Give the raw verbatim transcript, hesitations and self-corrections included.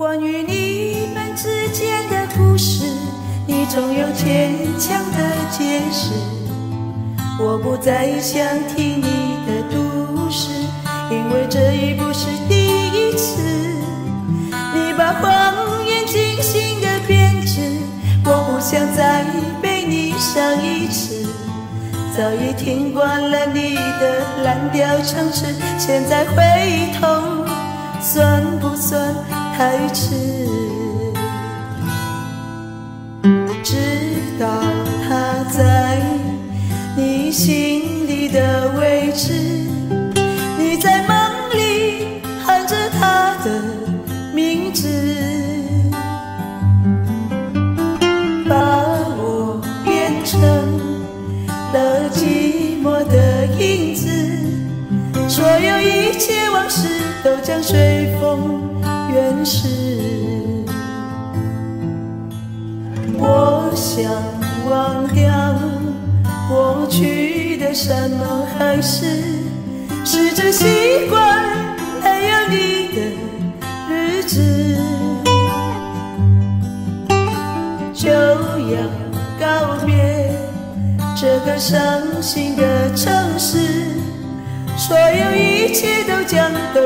关于你们之间的故事，你总有坚强的解释。我不再想听你的故事，因为这已不是第一次。你把谎言精心的编织，我不想再被你伤一次。早已听惯了你的蓝调唱词，现在回头算不算太迟？知道他在你心里的位置，你在梦里喊着他的名字，把我变成了寂寞的影子，所有一切往事都将随风远逝。我想忘掉过去的山盟海誓，试着习惯没有你的日子，就要告别这个伤心的城市，所有一切都将